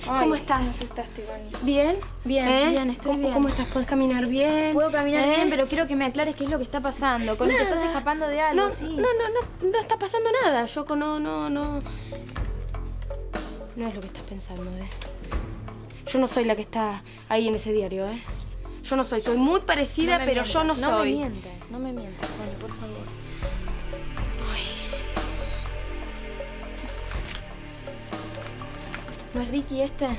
¿Cómo estás? Me asustaste, Connie. ¿Bien? Bien, estoy bien. ¿Cómo estás? ¿Podés caminar bien? Puedo caminar bien, pero quiero que me aclares qué es lo que está pasando. Connie, te estás escapando de algo, No, sí. no está pasando nada. Yoko, no. No es lo que estás pensando, Yo no soy la que está ahí en ese diario, Yo no soy. Soy muy parecida, pero yo no soy. No me mientas, Connie, por favor. Ay. ¿No es Ricky este?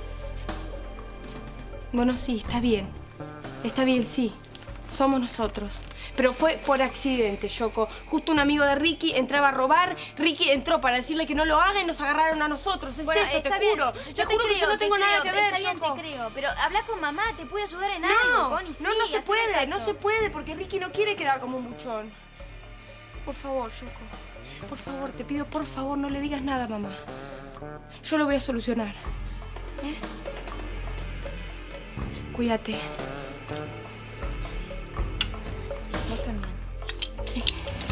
Bueno, sí, está bien. Está bien, sí. Somos nosotros. Pero fue por accidente, Yoko. Justo un amigo de Ricky entraba a robar. Ricky entró para decirle que no lo haga y nos agarraron a nosotros. Es bueno, eso, te bien. juro. Te juro que yo no tengo nada que ver, Está bien, Yoko. te creo. Pero habla con mamá, te puede ayudar en algo, Connie. Sí, no se puede, caso. no se puede, porque Ricky no quiere quedar como un buchón. Por favor, Yoko. Por favor, te pido, por favor, no le digas nada a mamá. Yo lo voy a solucionar. Cuídate. Vos también. Sí.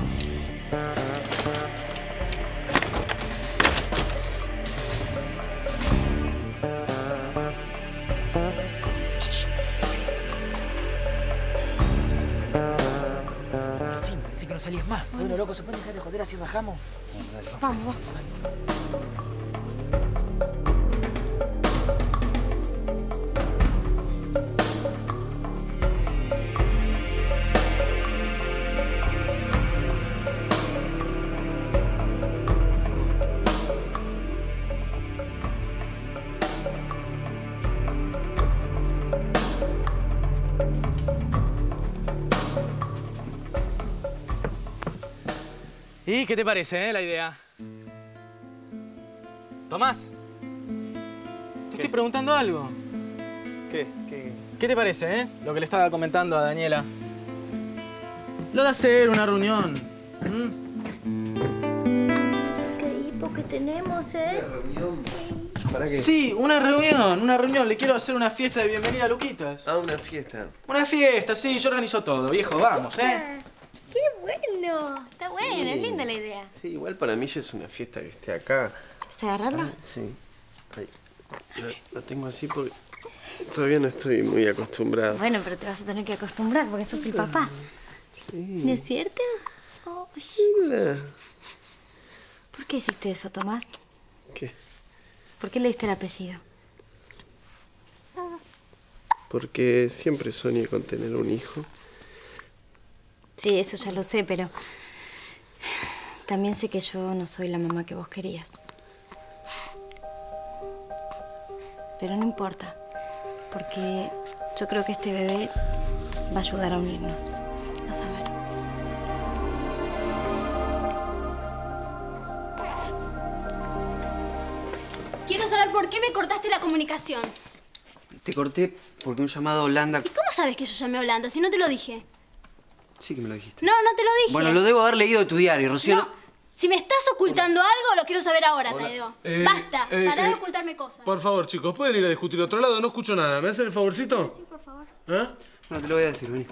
En fin, pensé que no salías más. Bueno, loco, ¿se pueden dejar de joder así bajamos? Vamos. ¿Y qué te parece, la idea? Tomás, te estoy preguntando algo. ¿Qué? ¿Qué te parece, lo que le estaba comentando a Daniela? Lo de hacer una reunión. Qué hipo que tenemos, ¿Una reunión? ¿Para qué? Sí, una reunión. Le quiero hacer una fiesta de bienvenida a Luquitas. Ah, una fiesta. Una fiesta, sí, yo organizo todo, viejo, vamos, ¡Qué bueno! Está buena, es linda la idea. Sí, igual para mí ya es una fiesta que esté acá. ¿Se agarrarlo? Sí. Ay, lo tengo así porque todavía no estoy muy acostumbrado. Bueno, pero te vas a tener que acostumbrar porque sos el papá. Sí. ¿No es cierto? Mira. ¿Por qué hiciste eso, Tomás? ¿Qué? ¿Por qué le diste el apellido? Porque siempre soñé con tener un hijo. Sí, eso ya lo sé, pero también sé que yo no soy la mamá que vos querías. Pero no importa, porque yo creo que este bebé va a ayudar a unirnos. Vas a ver. Quiero saber por qué me cortaste la comunicación. Te corté porque un llamado a Holanda... ¿Y cómo sabes que yo llamé a Holanda si no te lo dije? Sí que me lo dijiste. No, no te lo dije. Bueno, lo debo haber leído de tu diario, Rocío. No. Si me estás ocultando algo, lo quiero saber ahora, Tadeo. Basta, pará de ocultarme cosas. Por favor, chicos, ¿pueden ir a discutir a otro lado? No escucho nada. ¿Me hacen el favorcito? Sí, por favor. Bueno, te lo voy a decir, vení.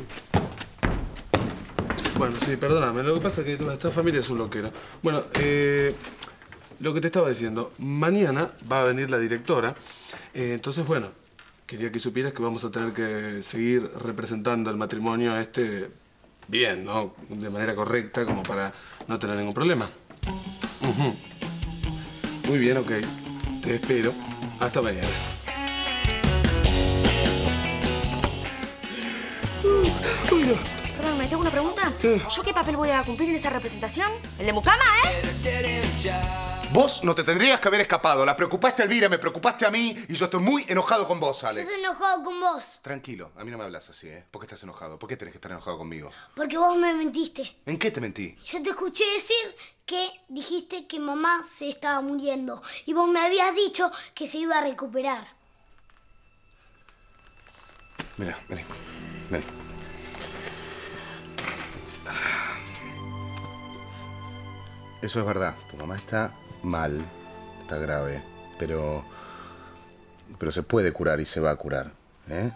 Bueno, sí, perdóname. Lo que pasa es que esta familia es un loquero. Bueno, lo que te estaba diciendo. Mañana va a venir la directora. Entonces, bueno, quería que supieras que vamos a tener que seguir representando el matrimonio bien, ¿no? De manera correcta, como para no tener ningún problema. Muy bien, ok. Te espero. Hasta mañana. Perdón, ¿me tengo una pregunta? ¿Yo qué papel voy a cumplir en esa representación? ¿El de mucama, Vos no te tendrías que haber escapado. La preocupaste a Elvira, me preocupaste a mí y yo estoy muy enojado con vos, Alex. Yo estoy enojado con vos. Tranquilo, a mí no me hablas así, ¿eh? ¿Por qué estás enojado? ¿Por qué tenés que estar enojado conmigo? Porque vos me mentiste. ¿En qué te mentí? Yo te escuché decir que dijiste que mamá se estaba muriendo. Y vos me habías dicho que se iba a recuperar. Mira, vení. Vení. Eso es verdad. Tu mamá está mal, está grave, pero se puede curar y se va a curar, ¿eh?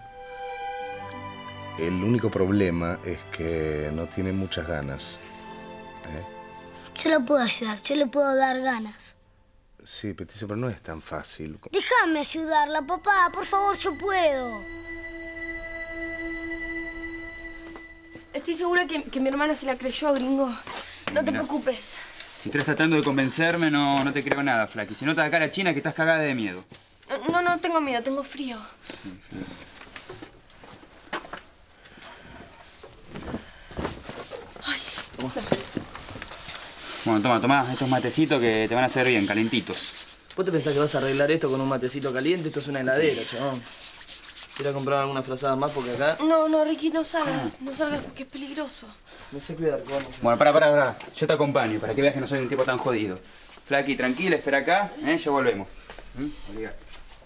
El único problema es que no tiene muchas ganas, ¿eh? Yo lo puedo ayudar, yo le puedo dar ganas. Sí, Petizo, pero no es tan fácil. Déjame ayudarla, papá. Por favor, yo puedo. Estoy segura que mi hermana se la creyó, gringo. No te preocupes. Si estás tratando de convencerme, no te creo nada, Flaqui. Se nota la cara china que estás cagada de miedo. No tengo miedo, tengo frío. Sí, frío. Ay. Bueno, toma estos matecitos que te van a hacer bien, calentitos. ¿Vos te pensás que vas a arreglar esto con un matecito caliente? Esto es una heladera, chabón. ¿Quieres comprar algunas frazadas más? Porque acá... No, Ricky, no salgas. No salgas porque es peligroso. No sé cuidar, vamos. Bueno, pará. Yo te acompaño para que veas que no soy un tipo tan jodido. Flaqui, tranquila, espera acá, ya volvemos. Obligado.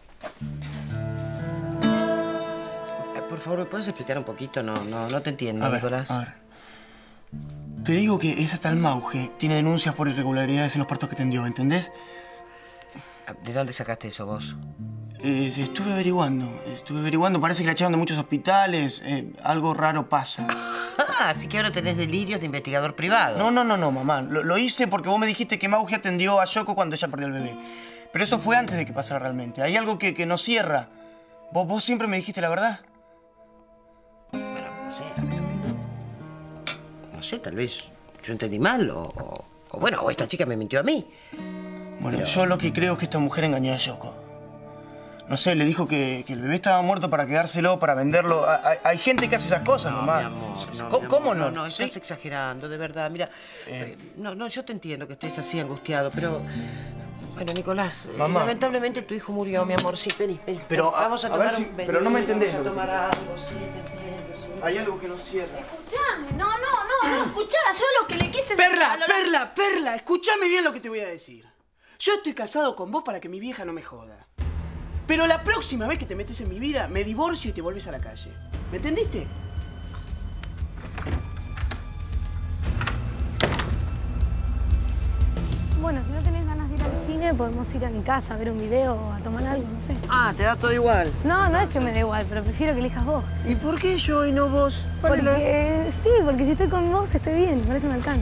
Por favor, ¿me puedes explicar un poquito? No te entiendo, a ver, Nicolás. A ver. Te digo que esa tal Mauge tiene denuncias por irregularidades en los partos que atendió, ¿entendés? ¿De dónde sacaste eso vos? Estuve averiguando. Parece que la echaron de muchos hospitales. Algo raro pasa. Así que ahora tenés delirios de investigador privado. No, mamá. Lo hice porque vos me dijiste que Mauge atendió a Yoko cuando ella perdió el bebé. Pero eso fue antes de que pasara realmente. Hay algo que no cierra. ¿Vos siempre me dijiste la verdad? Bueno, no sé. No sé, tal vez yo entendí mal o esta chica me mintió a mí. Bueno, yo lo que creo es que esta mujer engañó a Yoko. No sé, le dijo que el bebé estaba muerto para quedárselo, para venderlo. Hay gente que hace esas cosas, mamá. Mi amor, ¿Cómo no? No, estás exagerando, de verdad. Mira, yo te entiendo que estés así angustiado, pero... Bueno, Nicolás, lamentablemente tu hijo murió, mi amor. Sí, vení. Pero, vamos a tomar un... Pero no me entendés. Vamos a tomar algo, sí, te entiendo, sí. Hay algo que no cierra. Escuchame, no, escuchá. Yo lo que le quise decir... Perla, escúchame bien lo que te voy a decir. Yo estoy casado con vos para que mi vieja no me joda. Pero la próxima vez que te metes en mi vida, me divorcio y te volvés a la calle. ¿Me entendiste? Bueno, si no tenés ganas de ir al cine, podemos ir a mi casa a ver un video o a tomar algo, no sé. Ah, ¿te da todo igual? No es que me dé igual, pero prefiero que elijas vos. ¿Y por qué yo y no vos? Porque si estoy con vos estoy bien, por eso me alcanza.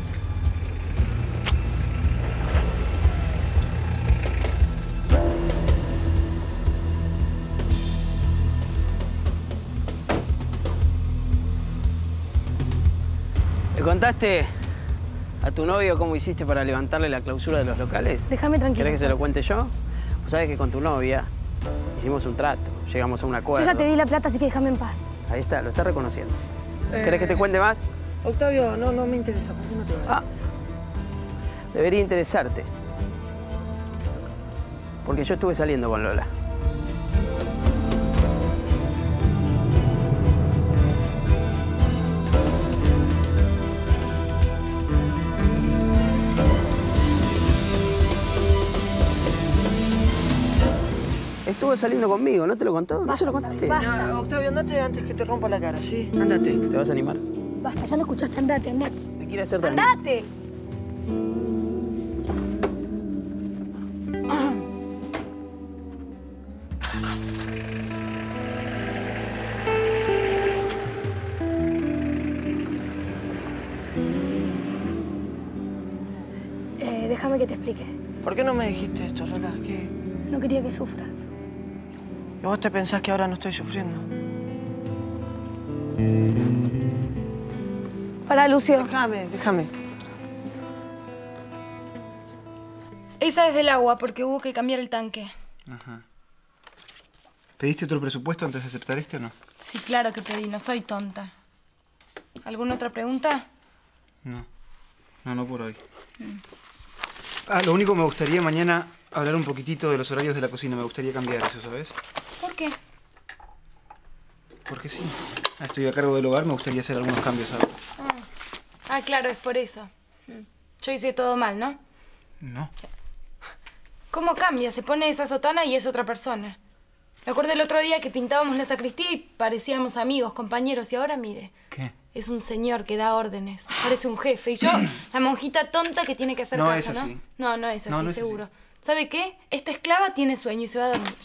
¿Le contaste a tu novio cómo hiciste para levantarle la clausura de los locales? Déjame tranquilo. ¿Querés que se lo cuente yo? Vos sabés que con tu novia hicimos un trato, llegamos a un acuerdo. Yo ya te di la plata, así que déjame en paz. Ahí está, lo está reconociendo. ¿Querés que te cuente más? Octavio, no me interesa. ¿Por qué no te vas? Debería interesarte. Porque yo estuve saliendo con Lola. Estuvo saliendo conmigo, ¿no te lo contó? ¿No se lo contaste? No, Octavio, andate antes que te rompa la cara, ¿sí? Andate. ¿Te vas a animar? Basta, ya no escuchaste, andate. Me quiere hacer daño. ¡Andate! Déjame que te explique. ¿Por qué no me dijiste esto, Lola? ¿Qué? No quería que sufras. ¿Y vos te pensás que ahora no estoy sufriendo? Pará, Lucio. Déjame. Esa es del agua, porque hubo que cambiar el tanque. Ajá. ¿Pediste otro presupuesto antes de aceptar este o no? Sí, claro que pedí, no soy tonta. ¿Alguna otra pregunta? No por hoy. Lo único me gustaría mañana hablar un poquitito de los horarios de la cocina. Me gustaría cambiar eso, ¿sabes? ¿Por qué? Porque sí. Estoy a cargo del hogar, me gustaría hacer algunos cambios ahora. Claro, es por eso. Yo hice todo mal, ¿no? No. ¿Cómo cambia? Se pone esa sotana y es otra persona. Me acuerdo el otro día que pintábamos la sacristía y parecíamos amigos, compañeros, y ahora mire. ¿Qué? Es un señor que da órdenes. Parece un jefe. Y yo, la monjita tonta que tiene que hacer caso, es así. ¿no? No es así, no es seguro. Así. ¿Sabe qué? Esta esclava tiene sueño y se va a dormir.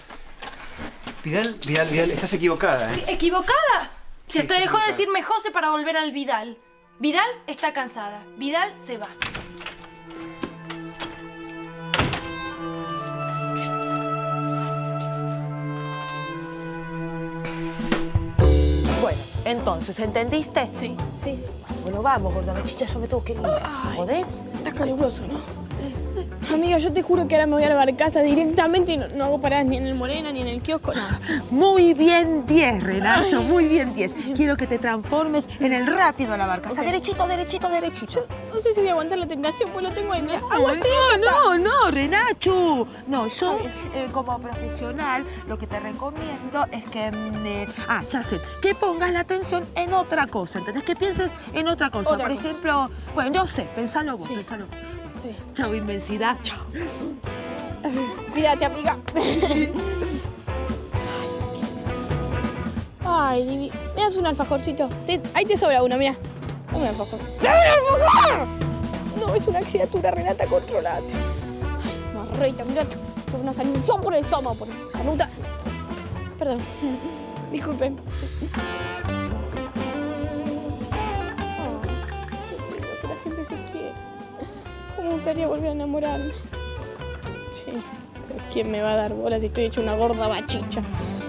Vidal, estás equivocada, ¿eh? ¿Sí? ¿Equivocada? Si hasta dejó de equivocada. decirme José para volver al Vidal. Vidal está cansada. Vidal se va. entonces, ¿entendiste? Sí, sí. Bueno, vamos, gorda mechita, yo me tengo que ir. ¿Podés? Está caluroso, ¿no? Amiga, yo te juro que ahora me voy a lavar casa directamente y no hago paradas ni en el Morena, ni en el kiosco, nada. Muy bien 10, Renacho, muy bien 10. Quiero que te transformes en el rápido a lavar casa. Derechito, derechito, derechito. Yo no sé si voy a aguantar la tentación, pues lo tengo ahí. Algo así. No, Renacho. No, yo como profesional lo que te recomiendo es que... ya sé, que pongas la atención en otra cosa, ¿entendés? Que pienses en otra cosa. Por ejemplo, bueno, yo sé, pensalo vos, pensalo vos. Sí. Chao, inmensidad. Chao. Cuídate, amiga. Ay, Divi, ¿me das un alfajorcito? Ahí te sobra uno, mira. Dame un alfajor. ¡Dame un alfajor! No, es una criatura, Renata, controlate. Ay, marrita, mirá, que no salió un son por el estómago, por canuta. Perdón, disculpen. Que la gente se quiere. Me gustaría volver a enamorarme. Sí, pero ¿quién me va a dar bola si estoy hecha una gorda bachicha?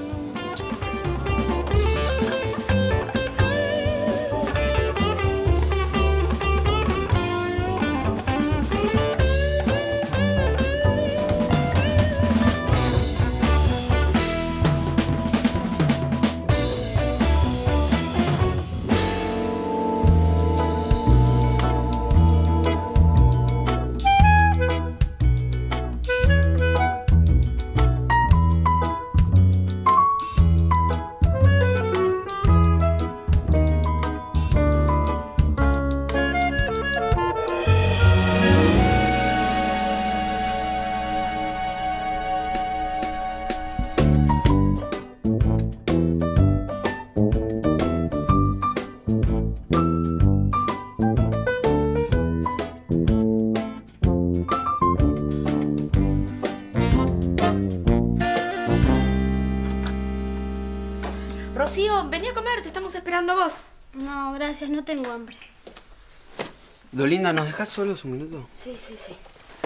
Rocío, vení a comer, te estamos esperando a vos. No, gracias, no tengo hambre. Dolinda, ¿nos dejás solos un minuto? Sí, sí, sí.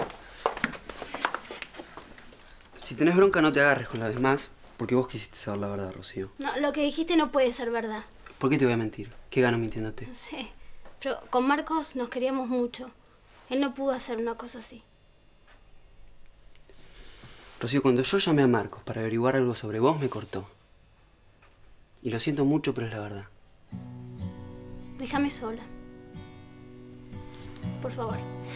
Si tenés bronca, no te agarres con las demás, porque vos quisiste saber la verdad, Rocío. No, lo que dijiste no puede ser verdad. ¿Por qué te voy a mentir? ¿Qué gano mintiéndote? No sé, pero con Marcos nos queríamos mucho. Él no pudo hacer una cosa así. Rocío, cuando yo llamé a Marcos para averiguar algo sobre vos, me cortó. Y lo siento mucho, pero es la verdad. Déjame sola. Por favor.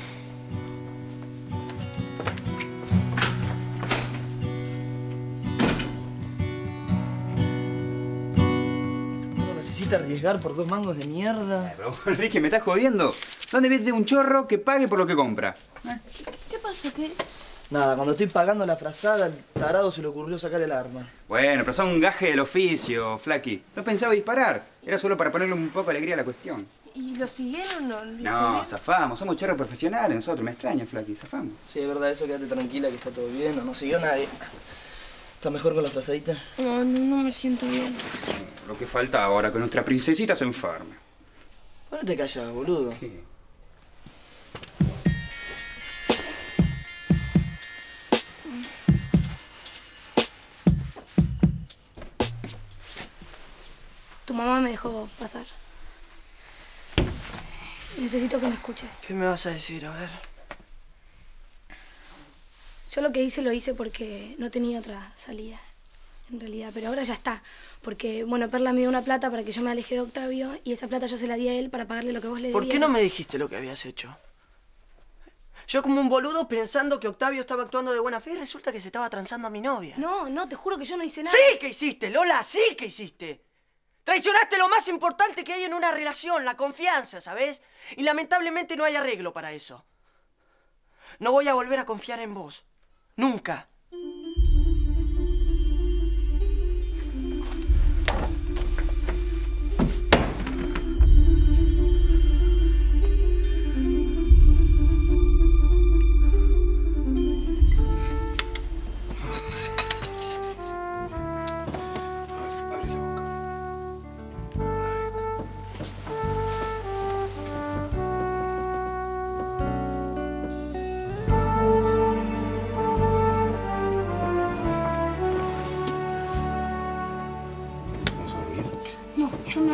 ¿No necesita arriesgar por 2 mangos de mierda? Pero, Enrique, ¿me estás jodiendo? ¿Dónde vende un chorro que pague por lo que compra? ¿Qué pasó? ¿Qué? Nada, cuando estoy pagando la frazada, al tarado se le ocurrió sacar el arma. Bueno, pero son gajes del oficio, Flaky. No pensaba disparar. Era solo para ponerle un poco de alegría a la cuestión. ¿Y lo siguieron? No, zafamos. Somos chorros profesionales nosotros. Me extraña, Flaky. Zafamos. Sí, es verdad eso. Quédate tranquila que está todo bien. No siguió nadie. ¿Está mejor con la frazadita? No me siento bien. Lo que falta ahora, que nuestra princesita se enferme. ¿Por qué te callas, boludo? Sí. Tu mamá me dejó pasar. Necesito que me escuches. ¿Qué me vas a decir? A ver. Yo lo que hice lo hice porque no tenía otra salida, en realidad. Pero ahora ya está. Porque, bueno, Perla me dio una plata para que yo me aleje de Octavio y esa plata yo se la di a él para pagarle lo que vos le debías. ¿Por qué no me dijiste lo que habías hecho? Yo como un boludo pensando que Octavio estaba actuando de buena fe y resulta que se estaba transando a mi novia. No, te juro que yo no hice nada. ¡Sí que hiciste, Lola! ¡Sí que hiciste! Traicionaste lo más importante que hay en una relación, la confianza, ¿sabes? Y lamentablemente no hay arreglo para eso. No voy a volver a confiar en vos. Nunca.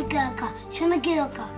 se queda acá. Yo me quedo acá.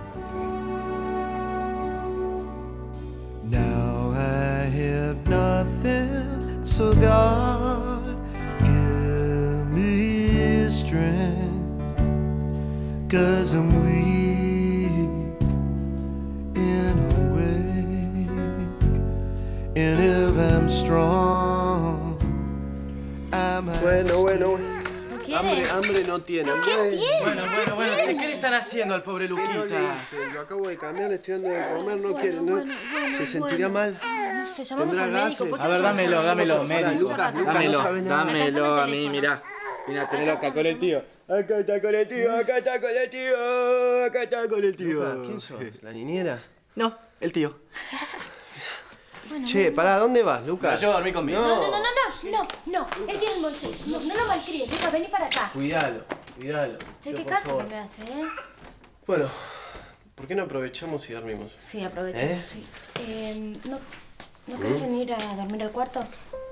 Now I have nothing, so God give me strength, 'cause I'm weak in a way, and if I'm strong, I'm Bueno. ¿Qué? Hambre no tiene. ¿Qué tiene? Bueno, che, ¿qué le están haciendo al pobre Luquita? ¿Qué no le hice? Lo acabo de cambiar, le estoy dando de comer, no quiere, ¿no? ¿Se sentirá mal? No sé, llamamos al médico. ¿Por qué A ver, dámelo, médico. Lucas no sabe nada. Dámelo a mí, mirá. Mirá, tenelo acá con el tío. Acá está con el tío, acá está con el tío, acá está con el tío. Lucas, ¿quién sos? ¿La niñera? No, el tío. Bueno, Che, pará, ¿dónde vas, Lucas? Me llevo a dormir conmigo. No. Él tiene el Moisés. No lo malcríes. Lucas, vení para acá. Cuidalo. Che, Tío, qué por caso favor. que me hace, ¿eh? Bueno, ¿por qué no aprovechamos y dormimos? Sí, aprovechemos, sí. ¿No querés venir a dormir al cuarto?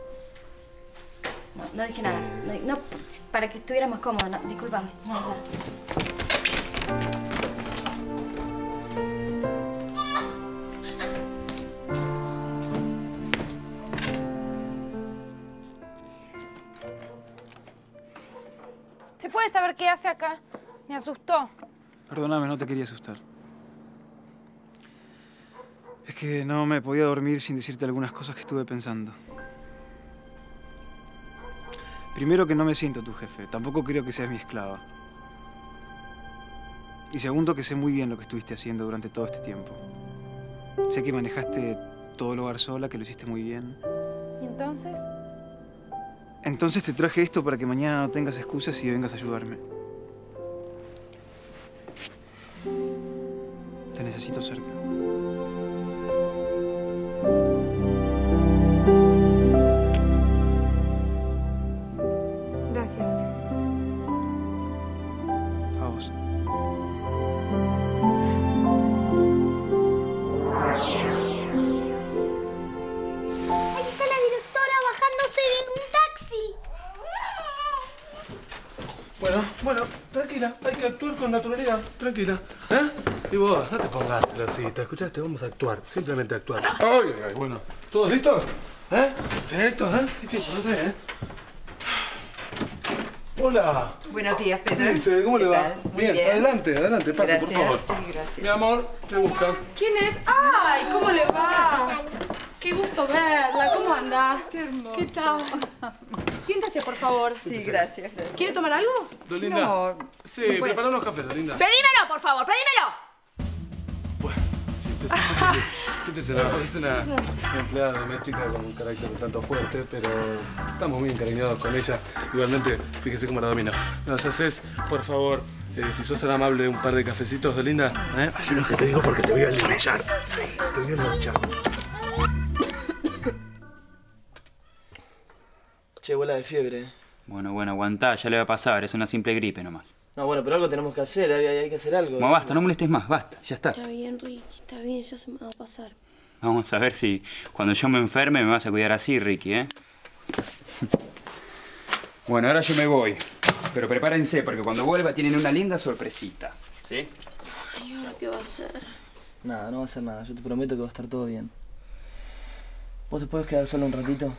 No dije nada. No, para que estuviera más cómodo. No, discúlpame. No. ¿Se puede saber qué hace acá? Me asustó. Perdóname, no te quería asustar. Es que no me podía dormir sin decirte algunas cosas que estuve pensando. Primero, que no me siento tu jefe. Tampoco creo que seas mi esclava. Y segundo, que sé muy bien lo que estuviste haciendo durante todo este tiempo. Sé que manejaste todo el hogar sola, que lo hiciste muy bien. ¿Y entonces? Entonces te traje esto para que mañana no tengas excusas y vengas a ayudarme. Te necesito cerca. Gracias. A vos. Ahí está la directora bajándose de un taxi. Bueno, tranquila, hay que actuar con naturalidad, tranquila. ¿Eh? Y vos, no te pongas celosita, ¿escuchaste? Vamos a actuar, simplemente actuar. Ay, bueno, ¿todos listos? ¿Eh? ¿Sí, listos, Sí, por usted, ¿eh? Hola. Buenos días, Pedro. ¿Qué dice? ¿Cómo le va? tal? Muy Bien, bien. adelante, pase, Gracias, por favor. sí, gracias. Mi amor, te buscan. ¿Quién es? ¡Ay! ¿Cómo le va? Qué gusto verla. ¿Cómo anda? Qué hermoso. ¿Qué tal? Siéntese, por favor. Sí, gracias. ¿Quiere tomar algo? Dolinda. No. Sí, Bueno. prepara unos cafés, Dolinda. ¡Pedímelo, por favor! ¡Pedímelo! Siéntese, es una empleada doméstica con un carácter un tanto fuerte, pero estamos muy encariñados con ella. Igualmente, fíjese cómo la domina. Nos haces, por favor, si sos tan amable, un par de cafecitos, Dolinda. Así lo que te digo porque te voy a linchar. Te voy a linchar. Che, huela de fiebre. Bueno, aguantá, ya le va a pasar, es una simple gripe nomás. No, bueno, pero algo tenemos que hacer, hay que hacer algo. No, basta, no molestes más, basta, ya está. Está bien, Ricky, está bien, ya se me va a pasar. Vamos a ver si cuando yo me enferme me vas a cuidar así, Ricky, ¿eh? Bueno, ahora yo me voy. Pero prepárense, porque cuando vuelva tienen una linda sorpresita, ¿sí? Ay, ¿ahora qué va a hacer? Nada, no va a hacer nada, yo te prometo que va a estar todo bien. ¿Vos te puedes quedar solo un ratito?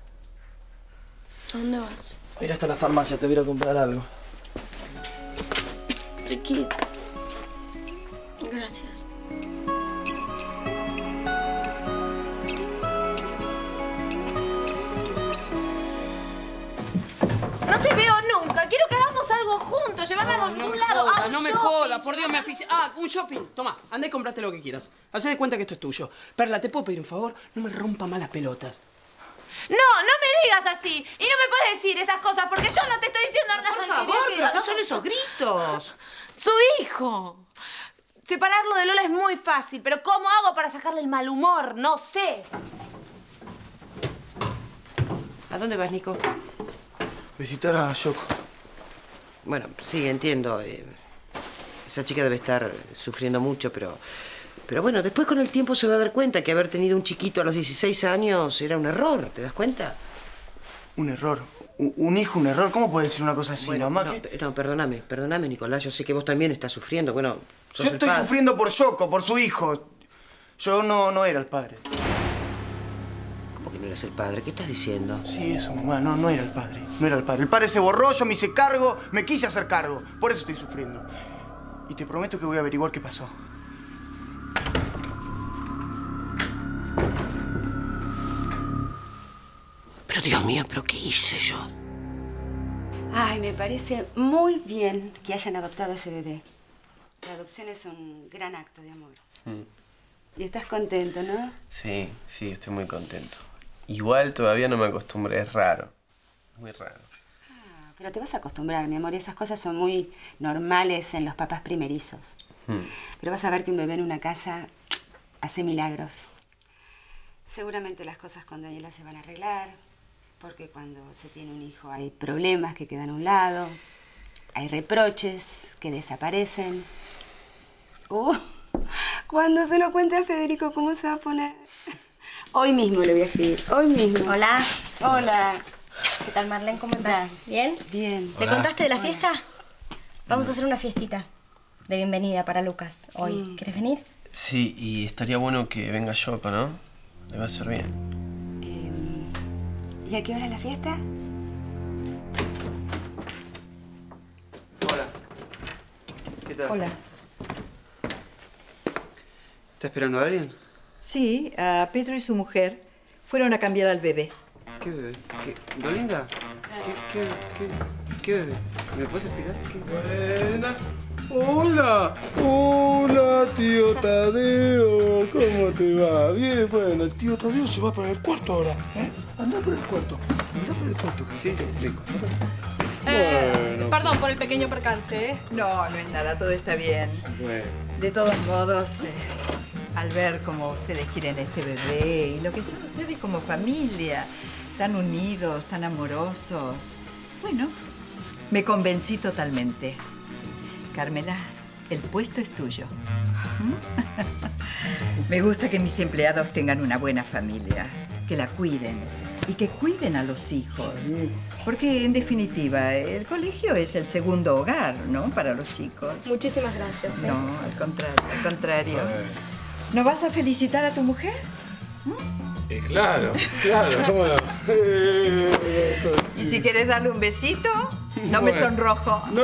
¿A dónde vas? Voy a ir hasta la farmacia, te voy a ir a comprar algo. Ricky. Gracias. No te veo nunca. Quiero que hagamos algo juntos. Llévame a algún lado. A un No me shopping. jodas, por Dios, me asfixia. Ah, un shopping. Toma, anda y comprate lo que quieras. Hacé de cuenta que esto es tuyo. Perla, ¿te puedo pedir un favor? No me rompa más las pelotas. No me digas así. Y no me puedes decir esas cosas porque yo no te estoy diciendo nada. Por favor, pero ¿qué son esos gritos? Su hijo. Separarlo de Lola es muy fácil, pero ¿cómo hago para sacarle el mal humor? No sé. ¿A dónde vas, Nico? Visitar a Yoko. Bueno, sí, entiendo. Esa chica debe estar sufriendo mucho, pero bueno, después con el tiempo se va a dar cuenta que haber tenido un chiquito a los 16 años era un error, ¿te das cuenta? Un error. Un hijo, un error. ¿Cómo puede decir una cosa así, Bueno, mamá? no, perdóname, Nicolás. Yo sé que vos también estás sufriendo. Bueno, sos Yo el estoy padre. sufriendo por Yoko, por su hijo. Yo no era el padre. ¿Cómo que no eres el padre? ¿Qué estás diciendo? Sí, eso, mamá. No era el padre. No era el padre. El padre se borró, yo me hice cargo, me quise hacer cargo. Por eso estoy sufriendo. Y te prometo que voy a averiguar qué pasó. Pero Dios mío, ¿pero qué hice yo? Ay, me parece muy bien que hayan adoptado a ese bebé. La adopción es un gran acto de amor. Y estás contento, ¿no? Sí, estoy muy contento. Igual todavía no me acostumbré, es raro. Muy raro. Pero te vas a acostumbrar, mi amor. Y esas cosas son muy normales en los papás primerizos. Pero vas a ver que un bebé en una casa hace milagros. Seguramente las cosas con Daniela se van a arreglar. Porque cuando se tiene un hijo hay problemas que quedan a un lado. Hay reproches que desaparecen. Cuando se lo cuente a Federico, ¿cómo se va a poner? Hoy mismo le voy a escribir. Hoy mismo. Hola. Hola. ¿Qué tal, Marlene? ¿Cómo estás? ¿Bien? Bien. ¿Le contaste de la fiesta? Vamos a hacer una fiestita de bienvenida para Lucas hoy. ¿Quieres venir? Sí, y estaría bueno que venga Yoko, ¿no? Le va a hacer bien. ¿Y a qué hora es la fiesta? Hola. ¿Qué tal? Hola. ¿Está esperando a alguien? Sí, a Pedro y su mujer fueron a cambiar al bebé. ¿Qué bebé? ¿Qué? ¿Dolinda? ¿Qué bebé? ¿Me puedes explicar? Buena. Hola, hola, tío Tadeo. ¿Cómo te va? Bien, bueno, el tío Tadeo se va para el cuarto ahora. Anda por el cuarto. Anda por el cuarto. Sí, rico. Bueno. Perdón por el pequeño percance, ¿eh? No es nada, todo está bien. Bueno. De todos modos, al ver cómo ustedes quieren a este bebé y lo que son ustedes como familia, tan unidos, tan amorosos, bueno, me convencí totalmente. Carmela, el puesto es tuyo. Me gusta que mis empleados tengan una buena familia, que la cuiden y que cuiden a los hijos. Porque, en definitiva, el colegio es el segundo hogar, ¿no? Para los chicos. Muchísimas gracias. No, al contrario. ¿No vas a felicitar a tu mujer? Claro, cómo no. Y si quieres darle un besito, no me sonrojo. No,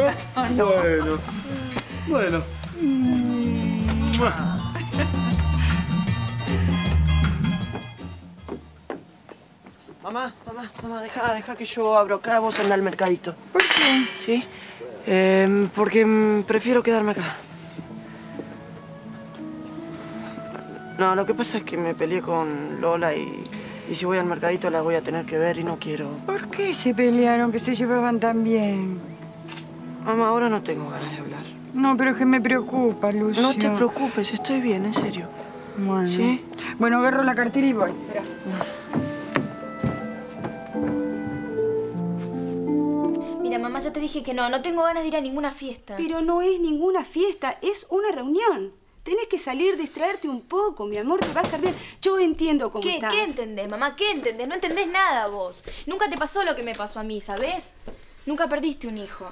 bueno. Mamá, deja que yo abro acá, vos andá al mercadito. ¿Por qué? ¿Sí? Porque prefiero quedarme acá. No, lo que pasa es que me peleé con Lola y si voy al mercadito la voy a tener que ver y no quiero. ¿Por qué se pelearon que se llevaban tan bien? Mamá, ahora no tengo ganas de hablar. No, pero es que me preocupa, Lucio. No te preocupes, estoy bien, en serio. Bueno. ¿Sí? Bueno, agarro la cartera y voy. Espera. Mira, mamá, ya te dije que no tengo ganas de ir a ninguna fiesta. Pero no es ninguna fiesta, es una reunión. Tenés que salir, distraerte un poco, mi amor, te va a hacer bien. Yo entiendo cómo estás. ¿Qué entendés, mamá? ¿Qué entendés? No entendés nada vos. Nunca te pasó lo que me pasó a mí, ¿sabés? Nunca perdiste un hijo.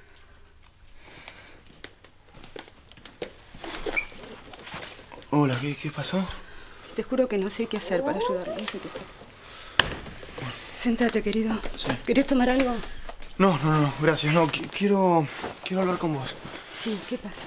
Hola, ¿qué pasó? Te juro que no sé qué hacer para ayudarlo, no sé qué hacer. Sentate, querido. Sí. ¿Querés tomar algo? No, gracias. No, quiero hablar con vos. Sí, ¿qué pasa?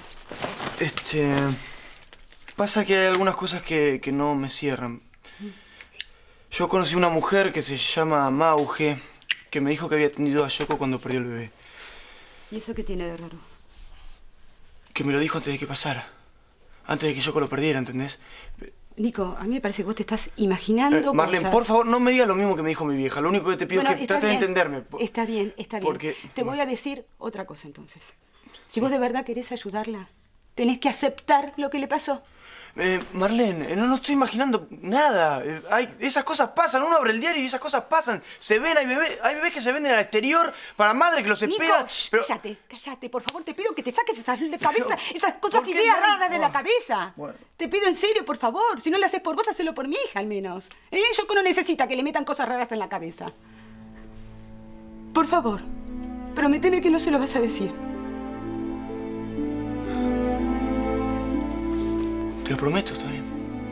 Pasa que hay algunas cosas que no me cierran. Yo conocí una mujer que se llama Mauge, que me dijo que había atendido a Yoko cuando perdió el bebé. ¿Y eso qué tiene de raro? Que me lo dijo antes de que pasara. Antes de que Yoko lo perdiera, ¿entendés? Nico, a mí me parece que vos te estás imaginando Marlene, cosas. por favor, no me digas lo mismo que me dijo mi vieja. Lo único que te pido es que está trates de bien. entenderme. Está bien. Porque... Te voy a decir otra cosa, entonces. Si vos de verdad querés ayudarla, tenés que aceptar lo que le pasó. Marlene, no estoy imaginando nada. Esas cosas pasan. Uno abre el diario y esas cosas pasan. Se ven, hay bebés que se venden al exterior para madre que los espera. Nico, pero... cállate, por favor, te pido que te saques esas de cabeza, esas cosas, ¿por qué ideas no? raras de la cabeza. Bueno. Te pido en serio, por favor. Si no lo haces por vos, hacelo por mi hija, al menos. Yoko no necesita que le metan cosas raras en la cabeza. Por favor, prométeme que no se lo vas a decir. Te lo prometo, está bien.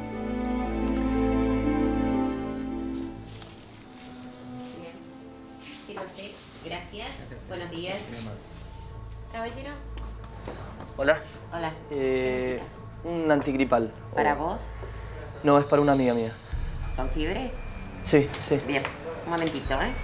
Sí, gracias. Buenos días. Caballero. Hola. Hola. Un antigripal. ¿Para vos? No, es para una amiga mía. ¿Con fiebre? Sí, sí. Bien. Un momentito, ¿eh?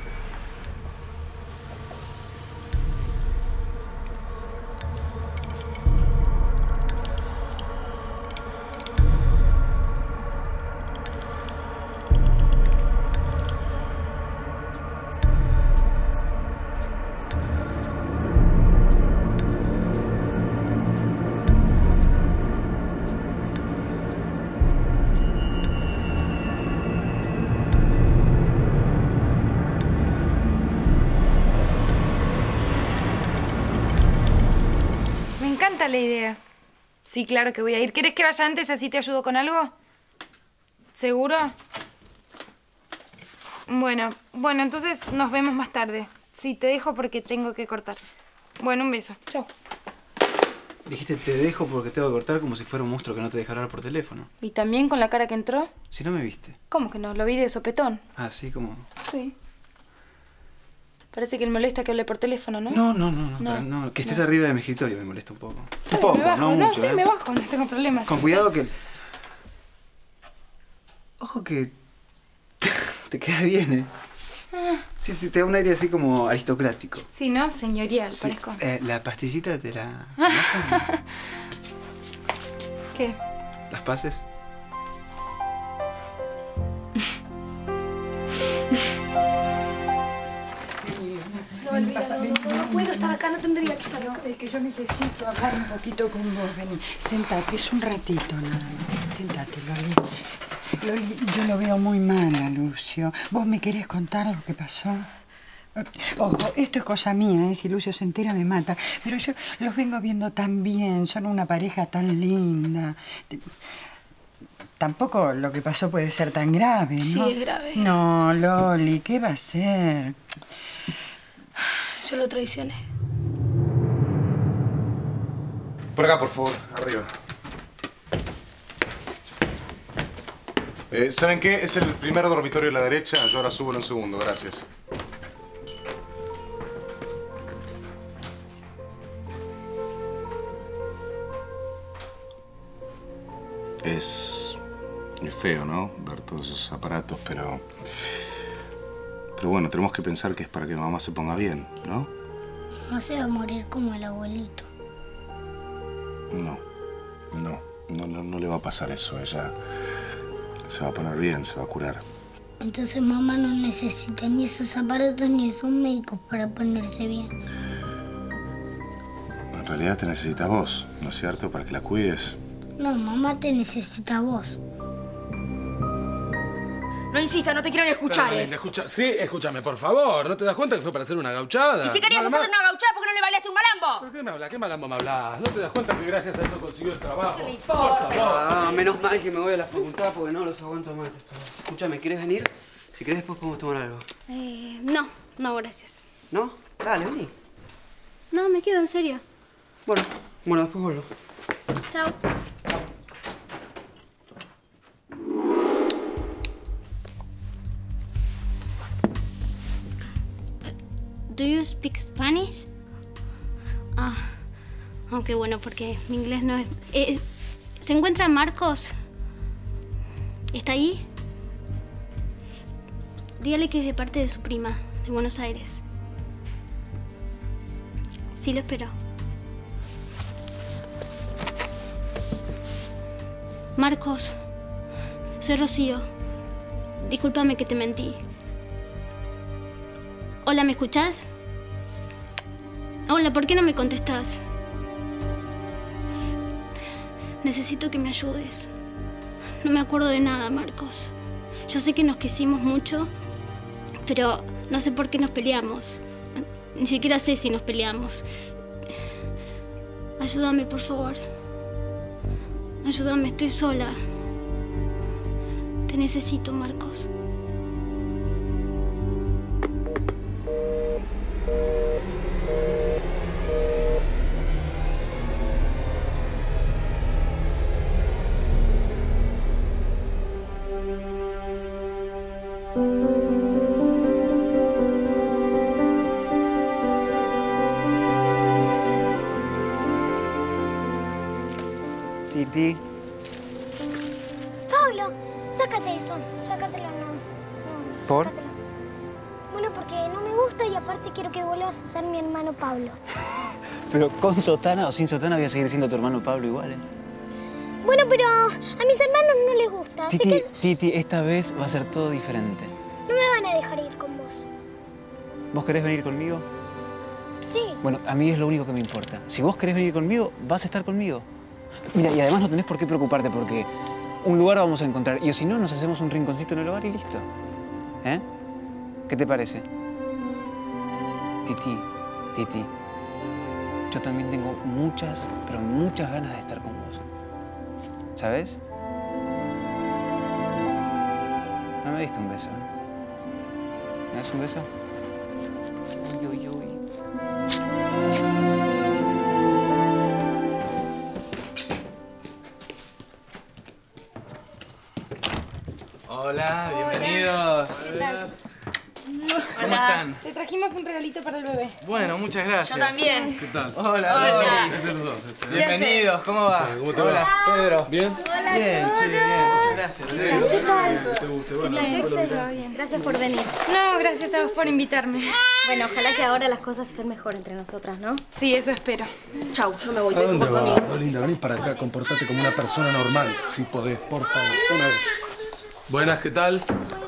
Me encanta la idea. Sí, claro que voy a ir. ¿Quieres que vaya antes así te ayudo con algo? ¿Seguro? Bueno, entonces nos vemos más tarde. Sí, te dejo porque tengo que cortar. Bueno, un beso. Chao. Dijiste te dejo porque tengo que cortar como si fuera un monstruo que no te deja hablar por teléfono. ¿Y también con la cara que entró? Si no me viste. ¿Cómo que no? Lo vi de sopetón. Ah, sí, como... Sí. Parece que le molesta que hable por teléfono, ¿no? No. Que estés arriba de mi escritorio me molesta un poco. Ay, Un poco, me bajo. no No, mucho, sí, ¿eh? me bajo. No tengo problemas. Con cuidado que... Ojo que... te queda bien, ¿eh? Ah, Sí, te da un aire así como aristocrático. sí, ¿no? Señorial, parezco. La pastillita te la... ¿Qué? ¿Las pases? No, Elvira, no puedo estar acá, no tendría que estar acá. Es que yo necesito hablar un poquito con vos, vení. Sentate, es un ratito nada más. Sentate, Loli. Loli, yo lo veo muy mal a Lucio. ¿Vos me querés contar lo que pasó? Ojo, esto es cosa mía, ¿eh? Si Lucio se entera me mata. Pero yo los vengo viendo tan bien, son una pareja tan linda. Tampoco lo que pasó puede ser tan grave, ¿no? Sí, es grave. No, Loli, ¿qué va a ser? Yo lo traicioné. Por acá, por favor, arriba. ¿Saben qué? Es el primer dormitorio a la derecha. Yo ahora subo en un segundo, gracias. Es feo, ¿no? Ver todos esos aparatos, pero bueno, tenemos que pensar que es para que mamá se ponga bien, ¿no? No se va a morir como el abuelito. No le va a pasar eso. Ella se va a poner bien, se va a curar. Entonces mamá no necesita ni esos aparatos ni esos médicos para ponerse bien. En realidad te necesita vos, ¿no es cierto? Para que la cuides. No, mamá te necesita a vos. No insista, no te quiero ni escuchar, Linda, sí, escúchame, por favor. ¿No te das cuenta que fue para hacer una gauchada? Y si querías hacer una gauchada, ¿por qué no le bailaste un malambo? ¿Por qué me hablas? ¿Qué malambo me hablas? ¿No te das cuenta que gracias a eso consiguió el trabajo? ¿Qué me importa? Por favor. Ah, menos mal que me voy a la facultad porque no los aguanto más estos. Escúchame, ¿quieres venir? Si querés después podemos tomar algo. No, gracias. ¿No? Dale, vení. No, me quedo en serio. Bueno, después vuelvo. Chao. Do you speak Spanish? Aunque bueno, porque mi inglés no es... ¿Se encuentra Marcos? ¿Está ahí? Dígale que es de parte de su prima, de Buenos Aires. Sí, lo espero. Marcos, soy Rocío. Discúlpame que te mentí. Hola, ¿me escuchás? Hola, ¿por qué no me contestás? Necesito que me ayudes. No me acuerdo de nada, Marcos. Yo sé que nos quisimos mucho, pero no sé por qué nos peleamos. Ni siquiera sé si nos peleamos. Ayúdame, por favor. Ayúdame, estoy sola. Te necesito, Marcos. Titi. Pablo, sácate eso. Sácatelo, no. ¿Por? Sácatelo. Bueno, porque no me gusta y aparte quiero que vuelvas a ser mi hermano Pablo. Pero con sotana o sin sotana voy a seguir siendo tu hermano Pablo igual, ¿eh? Bueno, pero a mis hermanos no les gusta, así Titi, que Titi, esta vez va a ser todo diferente. no me van a dejar ir con vos. ¿Vos querés venir conmigo? Sí. Bueno, a mí es lo único que me importa. Si vos querés venir conmigo, vas a estar conmigo. Mira, y además no tenés por qué preocuparte porque un lugar vamos a encontrar. Y si no, nos hacemos un rinconcito en el hogar y listo. ¿Eh? ¿Qué te parece? Titi, Titi, yo también tengo muchas, pero muchas ganas de estar con vos. ¿Sabes? No me diste un beso, ¿eh? ¿Me das un beso? Uy, uy, uy. Hola, bienvenidos. ¿Cómo están? Te trajimos un regalito para el bebé. Bueno, muchas gracias. Yo también. ¿Qué tal? Hola, Hola. Loli. Bienvenidos, ¿cómo va? ¿Cómo te va? Hola, Pedro. ¿Bien? Hola, Bien, che, bien. Muchas gracias. ¿Qué tal? ¿Te guste? Bueno, Bien. Gracias por venir. No, gracias a vos por invitarme. Bueno, ojalá que ahora las cosas estén mejor entre nosotras, ¿no? Sí, eso espero. Chau, yo me voy. ¿A dónde vas? No, linda, vení para acá, comportate como una persona normal, si podés, por favor. Una vez. Buenas, ¿qué tal?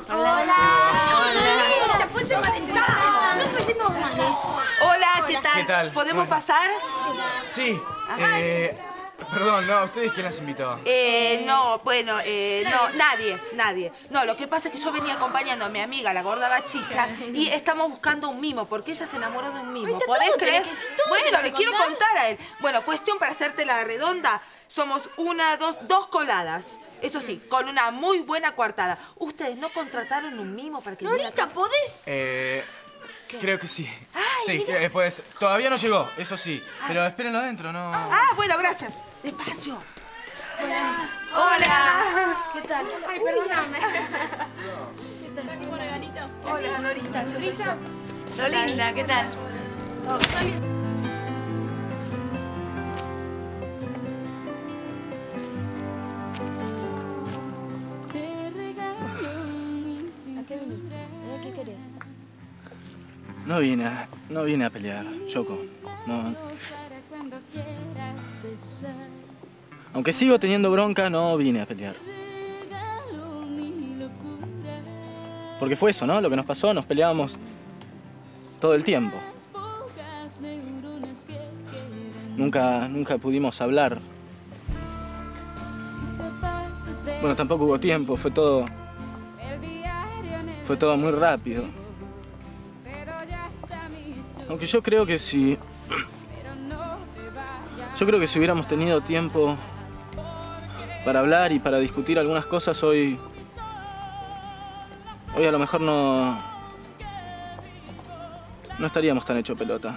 ¡Te pusimos a entrar! ¡No pusimos mal! Hola, ¿qué tal? ¿Qué tal? ¿Podemos pasar? Sí. Perdón, no, ¿ustedes quién las invitó? No, bueno, no, nadie. No, lo que pasa es que yo venía acompañando a mi amiga, la gorda bachicha, y estamos buscando un mimo, porque ella se enamoró de un mimo. ¿Podés creer? Bueno, le quiero contar a él. Bueno, cuestión para hacerte la redonda, somos dos coladas. Eso sí, con una muy buena coartada. ¿Ustedes no contrataron un mimo para que... Lolita, ¿podés? Creo que sí. Sí, pues todavía no llegó, eso sí. Pero espérenlo adentro, ¿no? Bueno, gracias. Despacio. Hola. ¿Qué tal? Ay, perdóname. ¿Qué tal? ¿Tengo un regalito? Hola, Lorita. Lisa. Lolinda, ¿qué tal? ¿A qué viniste? ¿Qué querés? No vine a pelear, Choco. No. Aunque sigo teniendo bronca, no vine a pelear. Porque fue eso, ¿no? Lo que nos pasó, nos peleábamos todo el tiempo. Nunca pudimos hablar. Bueno, tampoco hubo tiempo, fue todo muy rápido. Aunque yo creo que si hubiéramos tenido tiempo para hablar y para discutir algunas cosas hoy a lo mejor no estaríamos tan hecho pelota.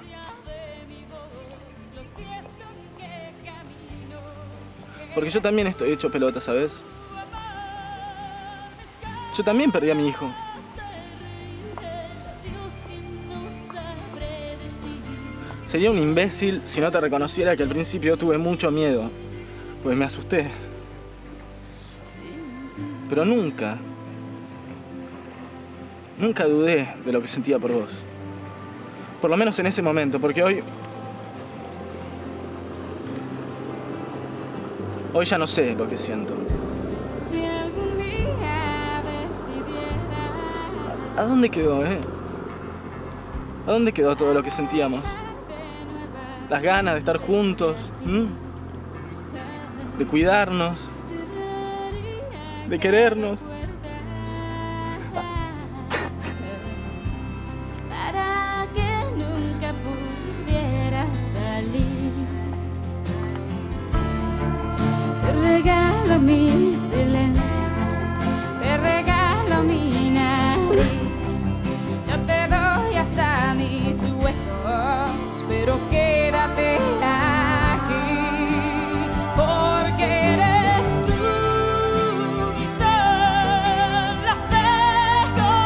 Porque yo también estoy hecho pelota, ¿sabes? Yo también perdí a mi hijo. Sería un imbécil si no te reconociera que al principio tuve mucho miedo, pues me asusté. Pero nunca dudé de lo que sentía por vos. Por lo menos en ese momento, porque hoy ya no sé lo que siento. ¿A dónde quedó, ¿A dónde quedó todo lo que sentíamos? Las ganas de estar juntos, de cuidarnos, de querernos. Para que nunca pudiera salir, te regalo mis silencios, te regalo mi nariz, yo te doy hasta mis huesos, pero quédate aquí, porque eres tú mi sol, la fe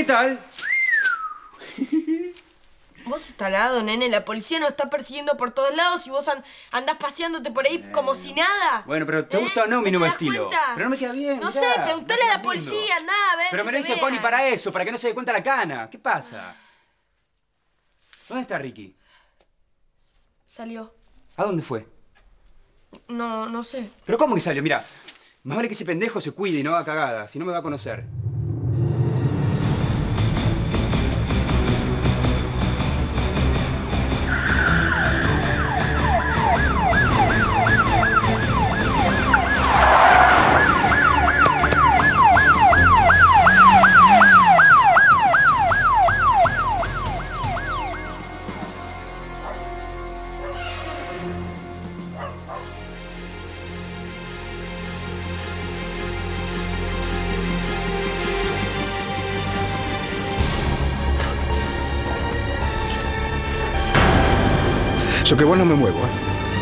tal? Vos sos tarado, nene. La policía nos está persiguiendo por todos lados y vos andás paseándote por ahí como si nada. Bueno, pero ¿te gusta o no mi nuevo das estilo? cuenta? Pero no me queda bien, No mirá, sé, preguntale a la policía, andá a ver. Pero me que lo te hizo Connie vean. para eso, para que no se dé cuenta la cana. ¿Qué pasa? ¿Dónde está Ricky? Salió. ¿A dónde fue? No sé. ¿Pero cómo que salió? Mira, más vale que ese pendejo se cuide y no haga cagada, si no me va a conocer. Yo que vos no me muevo, ¿eh?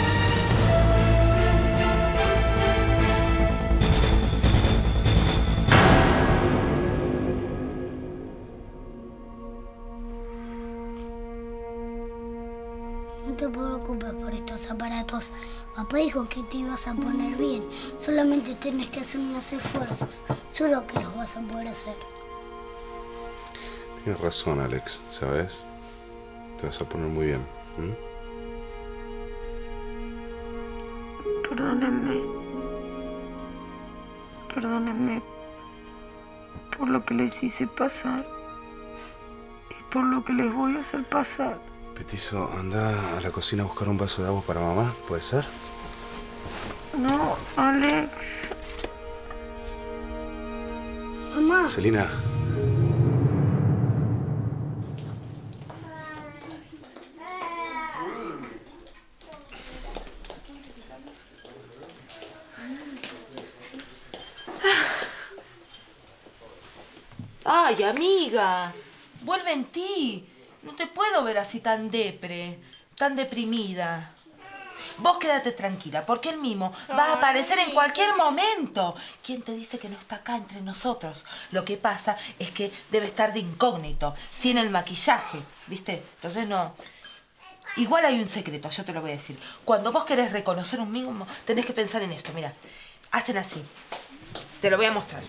No te preocupes por estos aparatos. Papá dijo que te ibas a poner bien. Solamente tienes que hacer unos esfuerzos. Solo que los vas a poder hacer. Tienes razón, Alex, ¿sabes? Te vas a poner muy bien. Perdónenme por lo que les hice pasar y por lo que les voy a hacer pasar. Petizo, anda a la cocina a buscar un vaso de agua para mamá, ¿puede ser? No, Alex. Mamá. Celina. Ay, amiga, vuelve en ti. No te puedo ver así tan tan deprimida. Vos quédate tranquila, porque el mimo va a aparecer en cualquier momento. ¿Quién te dice que no está acá entre nosotros? Lo que pasa es que debe estar de incógnito, sin el maquillaje, ¿viste? Entonces no... Igual hay un secreto, yo te lo voy a decir. Cuando vos querés reconocer un mimo, tenés que pensar en esto. Mira, hacen así. Te lo voy a mostrar.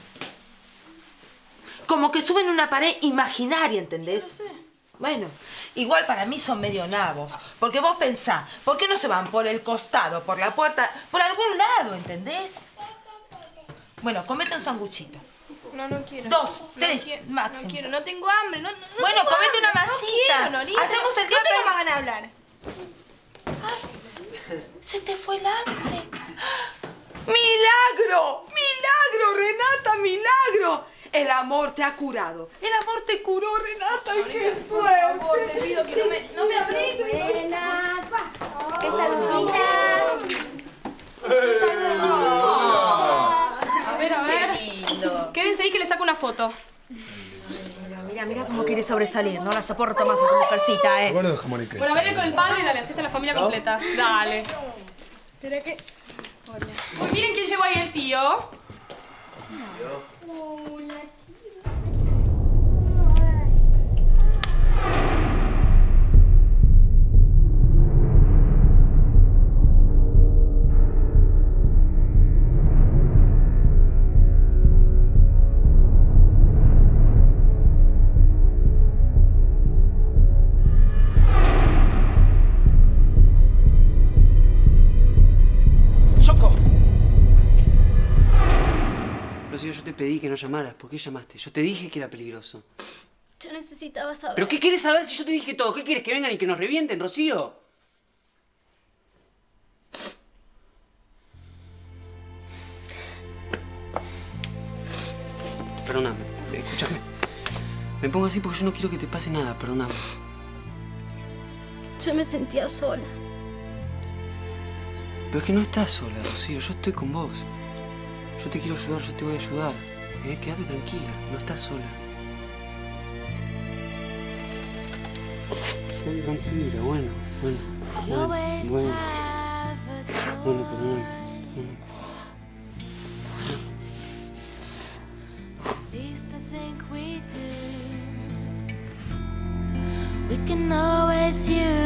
Como que suben una pared imaginaria, ¿entendés? No sé. Bueno, igual para mí son medio nabos. Porque vos pensás, ¿por qué no se van por el costado, por la puerta, por algún lado, ¿entendés? Bueno, comete un sanguchito. No quiero. 2, 3, máximo. No quiero, no tengo hambre. Bueno, comete una masita. No quiero, hacemos el día... No tengo más ganas de hablar. Ay, se te fue el hambre. ¡Milagro! ¡Milagro, Renata, milagro! El amor te ha curado. El amor te curó, Renata. ¡Ay, qué suerte! Por favor, te pido que no me abrigues. Buenas. ¿Qué tal, niñas? A ver. Qué lindo. Quédense ahí que le saco una foto. Mira cómo quiere sobresalir. No la soporto más a tu mujercita, ¿eh? Bueno, dejamos que... Bueno, vete con el padre y dale, así está la familia completa. Dale. Espera que... Hola. Muy bien, ¿quién llegó ahí? El tío. Hola. Rocío, yo te pedí que no llamaras. ¿Por qué llamaste? Yo te dije que era peligroso. Yo necesitaba saber. ¿Pero qué quieres saber si yo te dije todo? ¿Qué quieres? ¿Que vengan y que nos revienten, Rocío? Perdóname, escúchame. Me pongo así porque yo no quiero que te pase nada, perdóname. Yo me sentía sola. Pero es que no estás sola, Rocío. Yo estoy con vos. Yo te quiero ayudar, yo te voy a ayudar. Quédate tranquila, no estás sola. Quédate tranquila, bueno. Perdóname. can always use